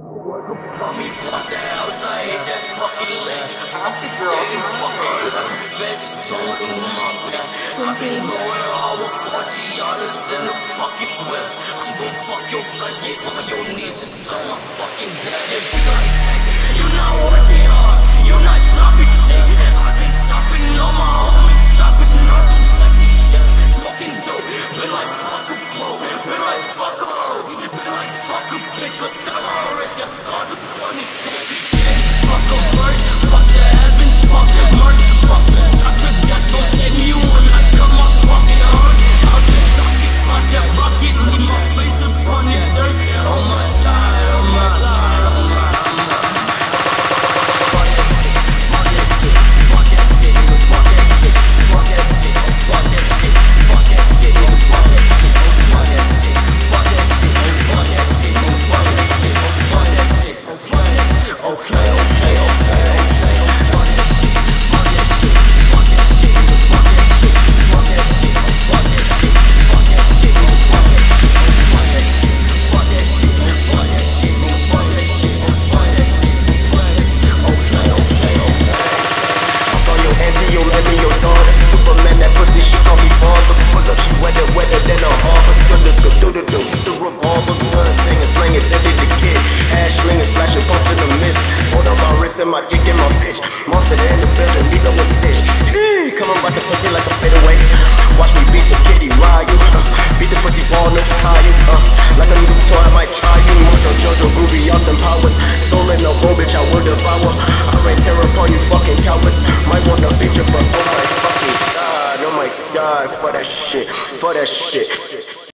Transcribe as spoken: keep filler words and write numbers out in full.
Let me fuck the house, I hate that fucking lick. I can stay fucking best told in my bitch. I've been going all with forty dollars in the fucking whip. I'm gon' fuck your flesh, get on your knees and on my fucking head. It be like that, you're not working hard, you're not dropping shit. I've been shopping all my homies, chopping up them sexy shit. Smoking dope, been like fuck a blow, been like fuck a hoe, been like fuck a bitch, look at my wrist, got scarred with funny shit. Yeah, fuck a verse, fuck the heavens, fuck the murk, fuck the doctor, that's gon' save me when I cut my fucking heart. I'll just I'll keep out that rocket, leave my face upon the dirt. Oh my god, oh my god, oh my god. Fuck that shit, fuck that shit, fuck that shit, fuck that shit, fuck that shit, fuck that shit, fuck that shit, fuck that shit, fuck that shit, fuck that shit, fuck that shit, fuck that shit, fuck that shit, fuck that shit, okay, okay, okay, okay, fuck that shit, fuck that shit, fuck that shit, fuck that shit, fuck that shit, fuck that shit, fuck that shit, fuck that shit, fuck that shit, fuck that shit, fuck that shit, fuck that shit, fuck that shit, okay, okay, okay. Fuck on your auntie, your lady, your daughter. Superman, that pussy, she call me father. Pull up, she wetter, wetter than a harbor. Still this good, do the do, the revolver. Gun slinger, sling it, deadly the kid. Ash slinger, slash it, post in the mist. Hold on my wrist and my dick in my bitch. Monster in the building, we know what's stitch. Hey, come on, about the pussy like a fadeaway. Watch me beat the kitty, ride you. Uh, beat the pussy ball, no tie you. Uh, like a new toy, I might try you. Mojo, Jojo, Groovy, Austin Powers. Soul in no bone, bitch, I will devour. I rain terror upon you fucking cowards. Might want a feature, but oh my fucking god, oh my god, for that shit, for that shit.